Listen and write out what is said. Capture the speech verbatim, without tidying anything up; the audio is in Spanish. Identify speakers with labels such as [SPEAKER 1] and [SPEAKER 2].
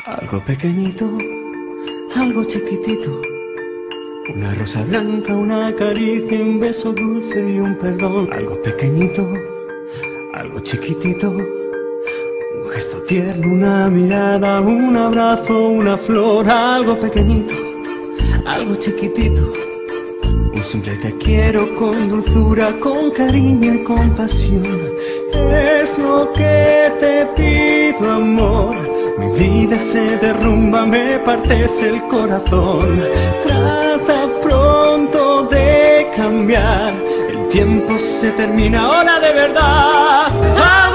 [SPEAKER 1] Algo pequeñito, algo chiquitito, una rosa blanca, una caricia, un beso dulce y un perdón. Algo pequeñito, algo chiquitito, un gesto tierno, una mirada, un abrazo, una flor. Algo pequeñito, algo chiquitito, un simple te quiero con dulzura, con cariño y compasión. Es lo que te pido, amor. Mi vida se derrumba, me partes el corazón. Trata pronto de cambiar, el tiempo se termina ahora de verdad.